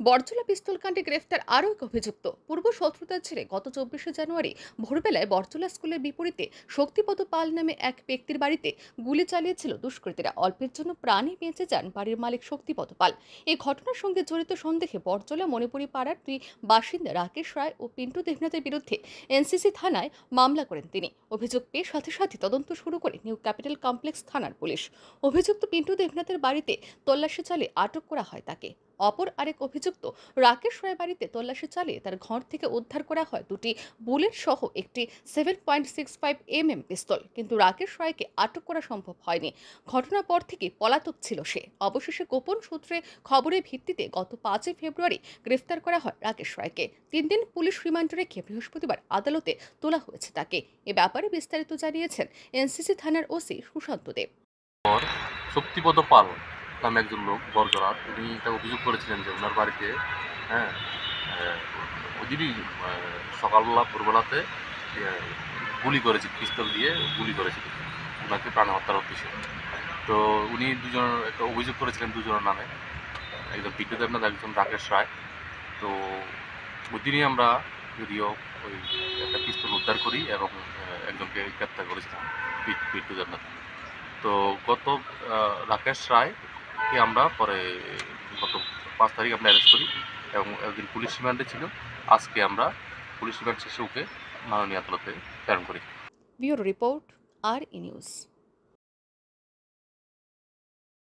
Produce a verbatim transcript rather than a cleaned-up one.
বরজলা পিস্তল কাণ্ডে গ্রেফতার আরও এক অভিযুক্ত। পূর্ব শত্রুতার ছেড়ে গত চব্বিশে জানুয়ারি ভোরবেলায় বরজলা স্কুলের বিপরীতে শক্তিপদ পাল নামে এক ব্যক্তির বাড়িতে গুলি চালিয়েছিল দুষ্কৃতীরা। অল্পের জন্য প্রাণে বেঁচে যান বাড়ির মালিক শক্তিপদ পাল। এই ঘটনার সঙ্গে জড়িত সন্দেহে বরজলা মণিপুরি পাড়ার দুই বাসিন্দা রাকেশ রায় ও পিন্টু দেবনাথের বিরুদ্ধে এনসিসি থানায় মামলা করেন তিনি। অভিযোগ পেয়ে সাথে সাথে তদন্ত শুরু করে নিউ ক্যাপিটাল কমপ্লেক্স থানার পুলিশ। অভিযুক্ত পিন্টু দেবনাথের বাড়িতে তল্লাশি চালিয়ে আটক করা হয় তাকে। অপর আরেক অভিযুক্ত রাকেশ রায় বাড়িতে তল্লাশি চালিয়ে তার ঘর থেকে উদ্ধার করা হয় দুটি বুলেট সহ একটি seven point six five M M পিস্তল, কিন্তু রাকেশ রায়কে আটক করা সম্ভব হয়নি। ঘটনার পর থেকে পলাতক ছিল সে। অবশেষে গোপন সূত্রে খবরের ভিত্তিতে গত পাঁচই ফেব্রুয়ারি গ্রেফতার করা হয় রাকেশ রায়কে। তিন দিন পুলিশ রিমান্ডে রেখে বৃহস্পতিবার আদালতে তোলা হয়েছে তাকে। এ ব্যাপারে বিস্তারিত জানিয়েছেন এনসিসি থানার ওসি সুশান্ত দেব। শক্তিপদ পাল নামে একজন লোক বরজরার, উনি এটা অভিযোগ করেছিলেন যে ওনার বাড়িতে হ্যাঁ ওই দিনই সকালবেলা ভোরবেলাতে আহ, গুলি করেছে, পিস্তল দিয়ে গুলি করেছিল ওনাকে প্রাণ হত্যার উদ্দেশ্যে। তো উনি দুজন একটা অভিযোগ করেছিলেন দুজনের নামে, একজন পিন্টু দেবনাথ, একজন রাকেশ রায়। তো ওই দিনই আমরা যদিও ওই একটা পিস্তল উদ্ধার করি এবং আহ, একজনকে গ্রেপ্তার করেছিলাম, পি- পিন্টু দেবনাথ। তো গত আহ, রাকেশ রায়কে আমরা পরে গত পাঁচ তারিখ আমরা অ্যারেস্ট করি এবং একদিন পুলিশ রিমান্ডে ছিল। আজকে আমরা পুলিশ রিমান্ড শেষে ওকে মাননীয় আদালতে প্রেরণ করি। Bureau report, R E news.